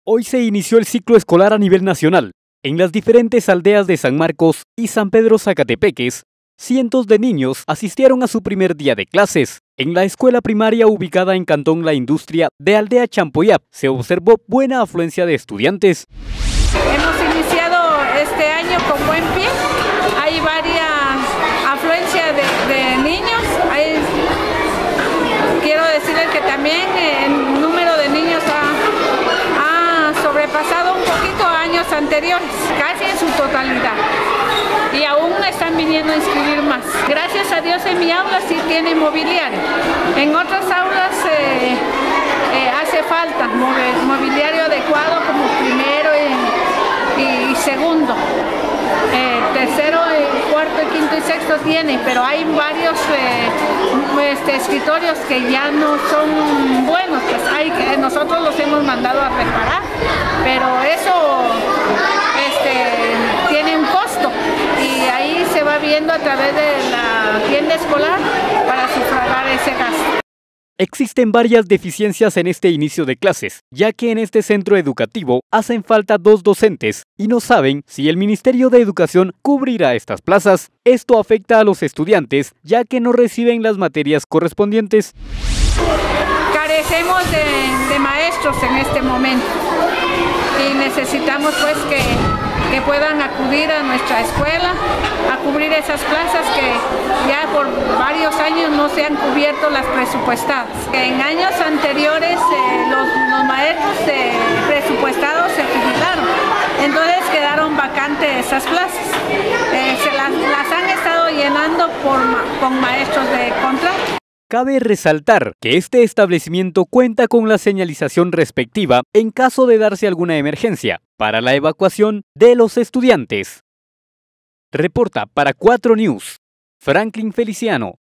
Hoy se inició el ciclo escolar a nivel nacional. En las diferentes aldeas de San Marcos y San Pedro Zacatepeques, cientos de niños asistieron a su primer día de clases. En la escuela primaria ubicada en Cantón La Industria de Aldea Champoyap se observó buena afluencia de estudiantes. Hemos iniciado este año con buen pie. Hay varias afluencias de niños. Quiero decirles que también el número de niños ha sobrepasado un poquito a años anteriores, casi en su totalidad. Y aún están viniendo a inscribir más. Gracias a Dios en mi aula sí tiene mobiliario. En otras aulas hace falta mobiliario adecuado como primero y segundo. Tercero, cuarto, quinto y sexto tiene, pero hay varios escritorios que ya no son buenos, pues nosotros los hemos mandado a reparar, pero eso tiene un costo y ahí se va viendo a través de la tienda escolar para sufragar ese gasto. Existen varias deficiencias en este inicio de clases, ya que en este centro educativo hacen falta 2 docentes y no saben si el Ministerio de Educación cubrirá estas plazas. Esto afecta a los estudiantes, ya que no reciben las materias correspondientes. Carecemos de maestros en este momento y necesitamos pues que puedan acudir a nuestra escuela a cubrir esas plazas que ya por varios años no se han cubierto las presupuestadas. En años anteriores los maestros presupuestados se jubilaron, entonces quedaron vacantes esas plazas. Las han estado llenando con maestros de contrato. Cabe resaltar que este establecimiento cuenta con la señalización respectiva en caso de darse alguna emergencia para la evacuación de los estudiantes. Reporta para 4 News, Franklin Feliciano.